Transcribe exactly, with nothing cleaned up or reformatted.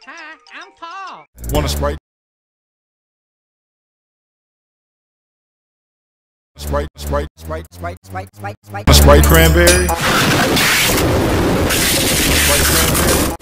Hi, I'm Paul. Want a Sprite? Sprite, Sprite, Sprite, Sprite, Sprite, Sprite, Sprite. A Sprite cranberry? Sprite cranberry?